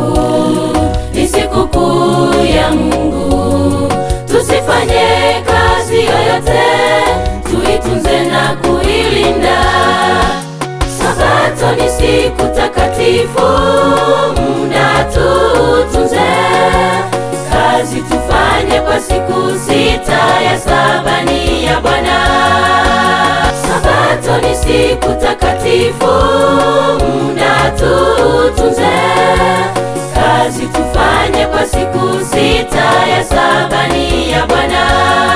ni sikukuu ya Mungu. Tusifanye kazi yoyote, tuitunze na kuilinda. Sabato ni siku takatifu, muda tutunze. Kazi tufanye kwa siku sita, ya saba ni ya Bwana. Sabato ni siku takatifu, muda tutunze. Kazi tufanye kwa siku sita, ya saba ni ya Bwana.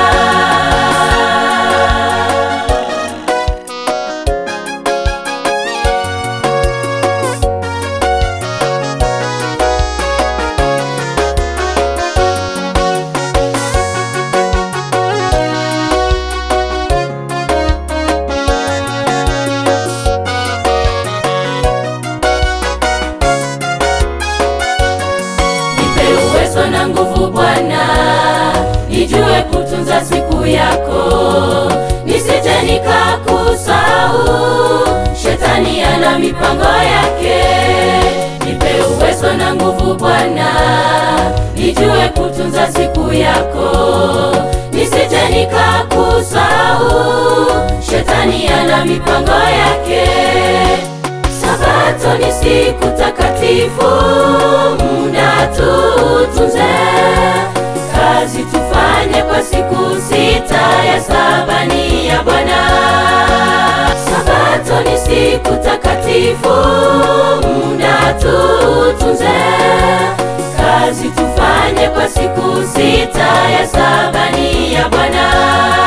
Na nguvu Bwana, nijue kutunza siku yako, nisije nikakusahau. Shetani ana mipango yake. Nipe uwezo na nguvu Bwana, nijue kutunza siku yako, nisije nikakusahau. Shetani ana mipango yake. Sabato ni siku takatifu, muda tutunze. Kazi tufanye kwa siku sita, ya saba ni ya Bwana. Sabato ni siku takatifu, muda tutunze. Kazi tufanye kwa siku sita, ya saba ni ya Bwana.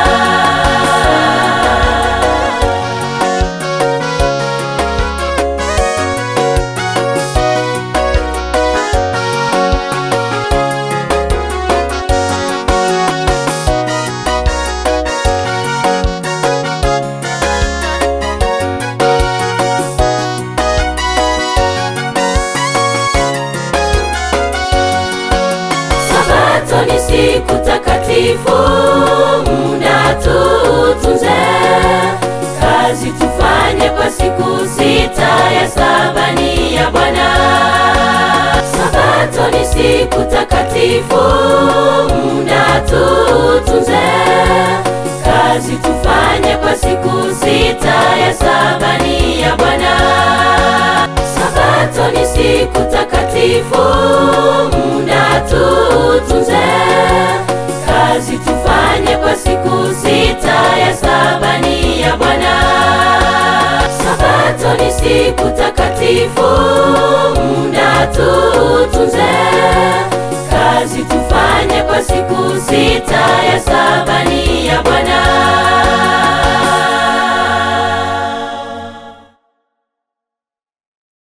Sabato ni siku takatifu, muda tutunze. Kazi tufanye kwa siku sita, ya saba ni ya Bwana. Sabato ni siku takatifu, muda tutunze. Kazi tufanye kwa siku sita, ya saba ni ya Bwana. Sabato ni siku takatifu, muda tutunze. Kazi tufanye kwa siku sita, ya saba ni ya Bwana. Sabato ni siku takatifu, muda tutunze. Kazi tufanye kwa siku sita, ya saba ni ya Bwana.